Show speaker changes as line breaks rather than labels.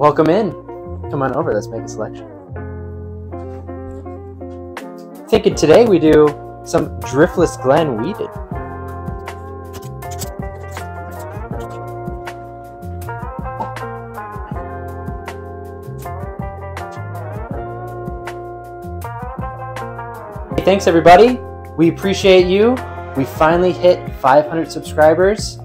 Welcome in. Come on over, let's make a selection. Thinking today we do some Driftless Glen weeded. Hey, thanks everybody. We appreciate you. We finally hit 500 subscribers.